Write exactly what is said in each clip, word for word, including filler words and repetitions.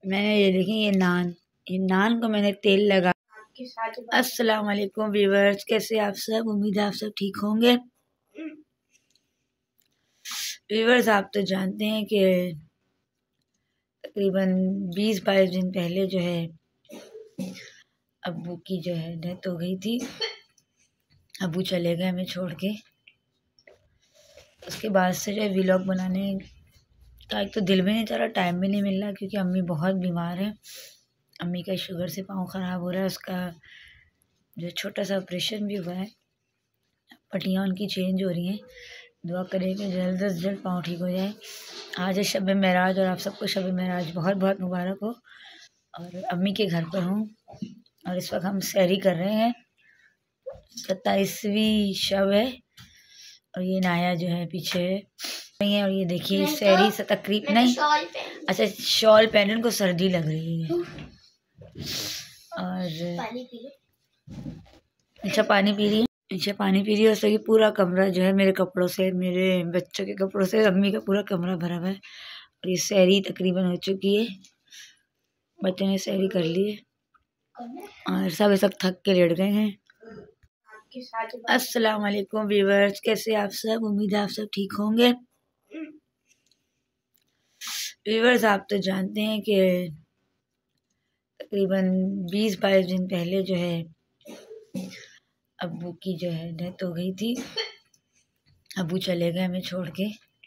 मैंने ये देखी ये नान ये नान को मैंने तेल लगा। अस्सलाम वालेकुम व्यूअर्स, कैसे आप सब? उम्मीद है आप सब ठीक होंगे। व्यूअर्स, आप तो जानते हैं कि तकरीबन बीस बाईस दिन पहले जो है अब्बू की जो है डेथ हो गई थी। अब्बू चले गए हमें छोड़ के। उसके बाद से जो है व्लॉग बनाने का एक तो दिल भी नहीं चाह रहा, टाइम भी नहीं मिल रहा, क्योंकि अम्मी बहुत बीमार है। अम्मी का शुगर से पाँव ख़राब हो रहा है। उसका जो छोटा सा ऑपरेशन भी हुआ है, पट्टियाँ उनकी चेंज हो रही हैं। दुआ करें कि जल्द से जल्द पाँव ठीक हो जाए। आज है शब मेराज और आप सबको शब मेराज बहुत बहुत मुबारक हो। और अम्मी के घर पर हूँ और इस वक्त हम सैरी कर रहे हैं। सत्ताईसवीं शब है और ये नाया जो है पीछे है। और ये देखिए सैरी से तकरीब नहीं, अच्छा शॉल पहन, उनको सर्दी लग रही है। और अच्छा पानी पी रही है अच्छा पानी पी रही है और सही पूरा कमरा जो है मेरे कपड़ों से, मेरे बच्चों के कपड़ों से, अम्मी का पूरा कमरा भरा हुआ है। और ये सैरी तकरीबन हो चुकी है, बच्चों ने सैरी कर ली है और सब इस वक्त थक के लेट गए हैं। अस्सलाम वालेकुम व्यूअर्स, कैसे आप सब? उम्मीद है आप सब ठीक होंगे। व्यूअर्स, आप तो जानते हैं कि तकरीबन बीस बाईस दिन पहले जो है अब्बू की जो है डेथ हो गई थी। अब्बू चले गए हमें छोड़ के।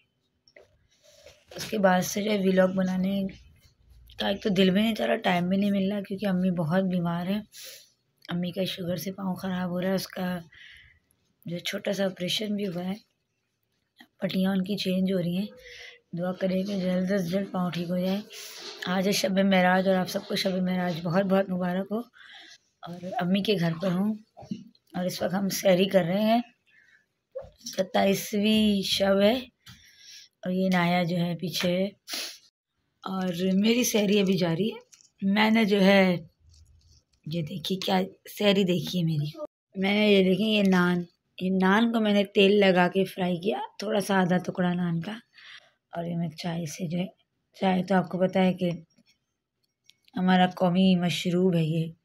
उसके बाद से जो है व्लॉग बनाने का एक तो दिल भी नहीं चाह रहा, टाइम भी नहीं मिल रहा, क्योंकि अम्मी बहुत बीमार है। अम्मी का शुगर से पाँव ख़राब हो रहा है। उसका जो छोटा सा ऑपरेशन भी हुआ है, पट्टियाँ उनकी चेंज हो रही हैं। दुआ करें कि जल्द से जल्द पाँव ठीक हो जाए। आज है शब मेराज और आप सबको शब मेराज बहुत बहुत मुबारक हो। और अम्मी के घर पर हूँ और इस वक्त हम सैरी कर रहे हैं। सत्ताईसवीं शब है और ये नाया जो है पीछे है और मेरी सैरी अभी जारी है। मैंने जो है ये देखी क्या सैरी देखी है मेरी। मैंने ये देखी ये नान ये नान को मैंने तेल लगा के फ्राई किया, थोड़ा सा आधा टुकड़ा नान का। और ये मैं चाय से जो है, चाय तो आपको पता है कि हमारा कौमी मशरूब है ये।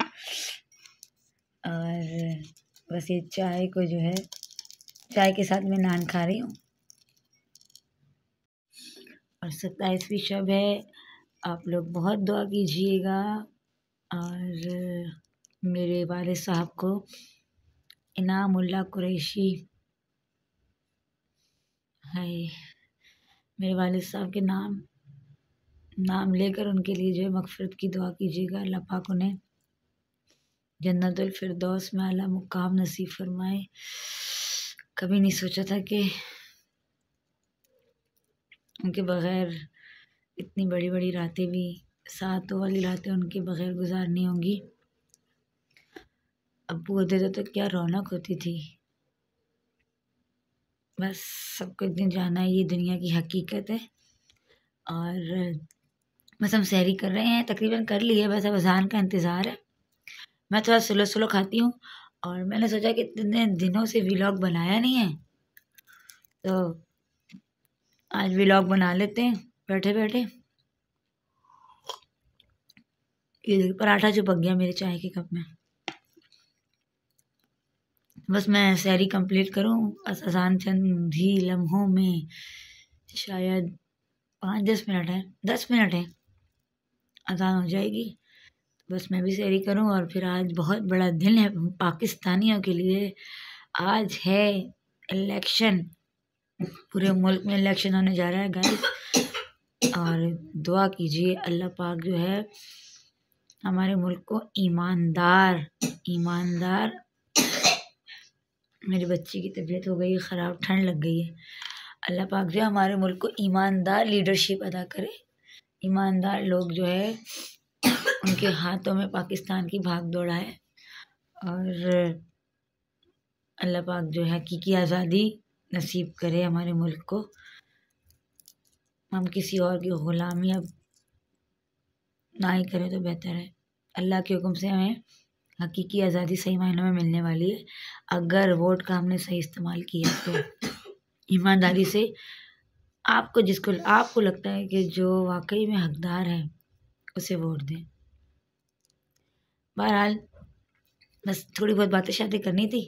और बस ये चाय को जो है, चाय के साथ मैं नान खा रही हूँ। और सत्ताईसवीं शब है, आप लोग बहुत दुआ कीजिएगा। और मेरे वाले साहब को, इनामुल्लाह कुरैशी है, मेरे वाले साहब के नाम नाम लेकर उनके लिए जो है मग़फ़िरत की दुआ कीजिएगा। अल्लाह पाक उन्हें जन्नतुल फिरदौस में आला मुकाम नसीब फरमाए। कभी नहीं सोचा था कि उनके बग़ैर इतनी बड़ी बड़ी रातें भी, सातों वाली रातें उनके बग़ैर गुजारनी होंगी। अब्बू होते थे तो क्या रौनक होती थी। बस सबको एक दिन जाना है, ये दुनिया की हकीकत है। और बस हम सैरी कर रहे हैं, तकरीबन कर ली है, बस अब अज़ान का इंतज़ार है। मैं थोड़ा स्लो स्लो खाती हूँ और मैंने सोचा कि इतने दिनों से व्लॉग बनाया नहीं है, तो आज व्लॉग बना लेते हैं बैठे बैठे। ये पराठा जो पक गया मेरे चाय के कप में। बस मैं सैरी कंप्लीट करूँ, बस अज़ान चंद ही लम्हों में, शायद पाँच दस मिनट है दस मिनट है अज़ान हो जाएगी। बस मैं भी सैरी करूं। और फिर आज बहुत बड़ा दिन है पाकिस्तानियों के लिए। आज है इलेक्शन, पूरे मुल्क में इलेक्शन होने जा रहा है गाइस। और दुआ कीजिए अल्लाह पाक जो है हमारे मुल्क को ईमानदार ईमानदार मेरी बच्ची की तबीयत हो गई है ख़राब, ठंड लग गई है। अल्लाह पाक जो है हमारे मुल्क को ईमानदार लीडरशिप अदा करे। ईमानदार लोग जो है उनके हाथों में पाकिस्तान की भाग दौड़ है। और अल्लाह पाक जो है हकीकी आज़ादी नसीब करे हमारे मुल्क को। हम किसी और की ग़ुलामी अब ना ही करें तो बेहतर है। अल्लाह के हुक्म से हमें हकीकी आज़ादी सही मायनों में मिलने वाली है, अगर वोट का हमने सही इस्तेमाल किया तो। ईमानदारी से आपको जिसको आपको लगता है कि जो वाकई में हकदार है उसे वोट दें। बहरहाल बस थोड़ी बहुत बातें शातें करनी थी।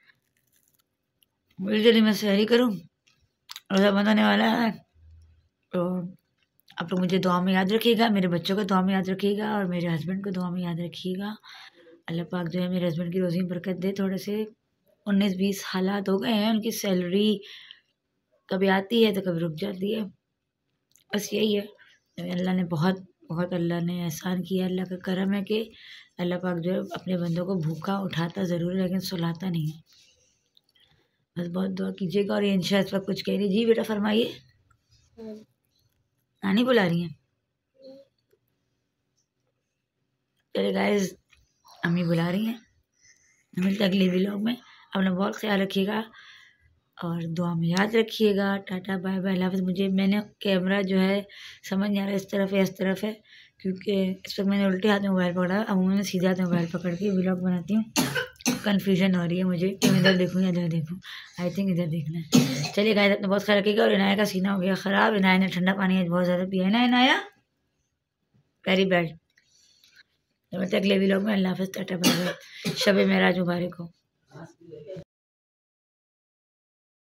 जल्दी जल्दी मैं शहरी करूँ, रोज़ा बंद होने वाला है। तो आप लोग मुझे दुआ में याद रखिएगा, मेरे बच्चों को दुआ में याद रखिएगा और मेरे हस्बैंड को दुआ में याद रखिएगा। अल्लाह पाक जो है मेरे हस्बैंड की रोज़ी में बरकत दे। थोड़े से उन्नीस बीस हालात हो गए हैं, उनकी सैलरी कभी आती है तो कभी रुक जाती है, बस यही है। अल्लाह ने बहुत बहुत अल्लाह ने एहसान किया। अल्लाह का करम है कि अल्लाह पाक जो है अपने बंदों को भूखा उठाता ज़रूर है लेकिन सुलाता नहीं है। बस बहुत दुआ कीजिएगा। और ये इंशा इस वक्त कुछ कह रही। जी बेटा फरमाइए। नानी बुला रही हैं। चलिए गाइस, अम्मी बुला रही हैं। मिलते अगले व्लॉग में। अपना बहुत ख्याल रखिएगा और दुआ में याद रखिएगा। टाटा बाय बाय, अल्लाह हाफ़िज़। मुझे मैंने कैमरा जो है समझ नहीं आ रहा इस तरफ है इस तरफ है, क्योंकि इस वक्त मैंने उल्टे हाथ में मोबाइल पकड़ा। अब मैंने सीधे हाथ में मोबाइल पकड़ के व्लॉग बनाती हूँ। कन्फ्यूजन हो रही है मुझे कि मैं इधर देखूँ या इधर देखूँ। आई थिंक इधर देखना है। चलिए गाइस, अपना बहुत ख्याल रखिएगा। और इनाया का सीना हो गया ख़राब। इनाया ने ठंडा पानी आज बहुत ज़्यादा पिया है ना इनाया, वेरी बैड। मिलते अगले व्लॉग में। अल्लाह हाफ़िज़, टाटा बाय बाय। शब मेराज मुबारक हो।